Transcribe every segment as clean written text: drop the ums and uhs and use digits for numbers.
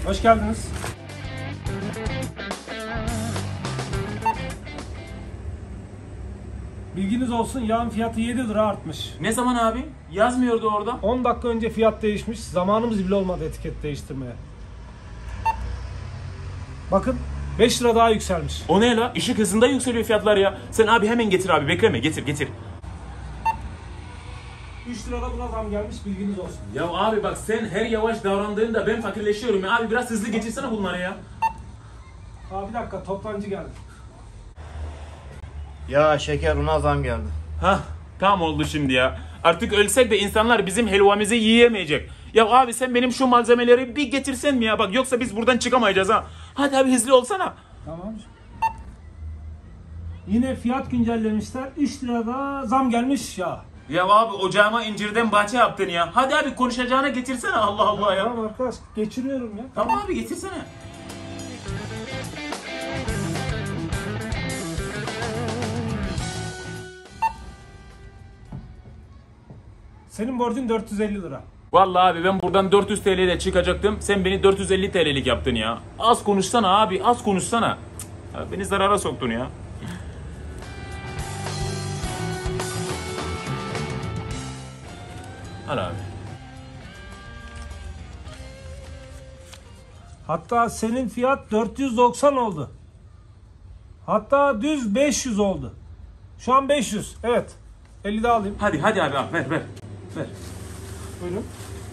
Hoş geldiniz. Bilginiz olsun, yağın fiyatı 7 lira artmış. Ne zaman abi? Yazmıyordu orada. 10 dakika önce fiyat değişmiş. Zamanımız bile olmadı etiket değiştirmeye. Bakın 5 lira daha yükselmiş. O ne la? Işık hızında yükseliyor fiyatlar ya. Sen abi hemen getir abi, bekleme, getir. 3 lirada buna zam gelmiş, bilginiz olsun. Ya abi bak, sen her yavaş davrandığında ben fakirleşiyorum ya. Abi biraz hızlı geçirsene bunları ya. Aa, bir dakika, toptancı geldi. Ya şeker una zam geldi. Hah, tam oldu şimdi ya. Artık ölsek de insanlar bizim helvamızı yiyemeyecek. Ya abi sen benim şu malzemeleri bir getirsen mi ya? Bak yoksa biz buradan çıkamayacağız ha. Hadi abi hızlı olsana. Tamam. Yine fiyat güncellemişler. 3 lirada zam gelmiş ya. Ya abi ocağıma incirden bahçe yaptın ya. Hadi abi konuşacağına getirsene, Allah Allah ya. Tamam arkadaş, geçiriyorum ya. Tamam abi getirsene. Senin borcun 450 lira. Vallahi abi ben buradan 400 TL'yle çıkacaktım. Sen beni 450 TL'lik yaptın ya. Az konuşsana abi, az konuşsana. Cık, ya beni zarara soktun ya. Al abi. Hatta senin fiyat 490 oldu. Hatta düz 500 oldu. Şu an 500. Evet. 50 daha alayım. Hadi abi al, ver. Buyurun.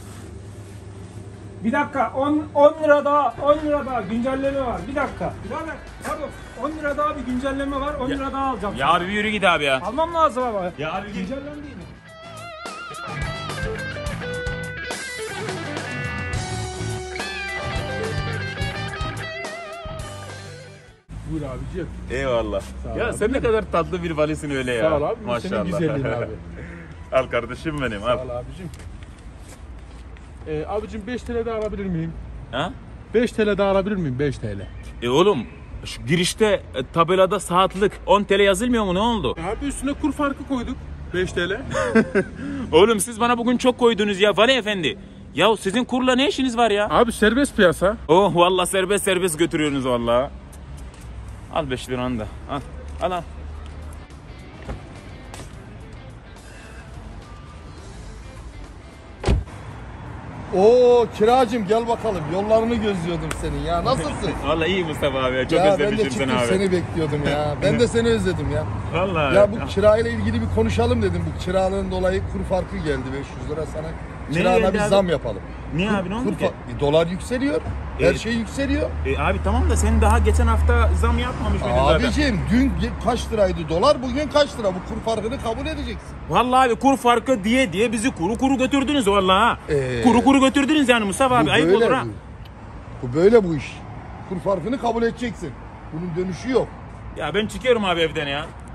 Bir dakika, 10 lira daha, 10 lira daha güncelleme var. Bir dakika. Birader, pardon. 10 lira daha bir güncelleme var. 10 lira daha alacağım. Ya abi bir yürü git abi ya. Almam lazım ama. Ya abi git. Güncelleme değil mi? Buyur abicim. Eyvallah. Sağ ol Ya abi. sen ne kadar tatlı bir valisin öyle ya. Sağ ol abi. Maşallah. Senin güzelliğin abi. Al kardeşim benim, Sağ al. ol abicim. Abicim 5 TL daha alabilir miyim? Ha? 5 TL daha alabilir miyim? 5 TL. Oğlum şu girişte tabelada saatlik 10 TL yazılmıyor mu, ne oldu? Abi üstüne kur farkı koyduk. 5 TL. Oğlum siz bana bugün çok koydunuz ya Vali Efendi. Ya sizin kurla ne işiniz var ya? Abi serbest piyasa. Oh vallahi serbest götürüyorsunuz vallahi. Al 5 liranı da. Al. Oo kiracım gel bakalım. Yollarını gözlüyordum senin ya. Nasılsın? Vallahi iyi Mustafa abi ya. Çok ya ben özlemişim de seni çıktım abi. seni bekliyordum ya. Ben de seni özledim ya. Vallahi. Ya bu kirayla ilgili bir konuşalım dedim. Bu kiralığın dolayı kur farkı geldi 500 lira sana. Kirana geldi bir abi? zam yapalım. Niye abi, ne oldu ki? Dolar yükseliyor. Her şey yükseliyor. Abi tamam da sen daha geçen hafta zam yapmamış mıydın zaten? Abicim dün kaç liraydı dolar, bugün kaç lira? Bu kur farkını kabul edeceksin. Vallahi abi kur farkı diye bizi kuru götürdünüz vallahi ha. Ee, Kuru götürdünüz yani Mustafa abi, ayıp olur ha. Bu böyle bu iş. Kur farkını kabul edeceksin. Bunun dönüşü yok. Ya ben çıkıyorum abi evden ya.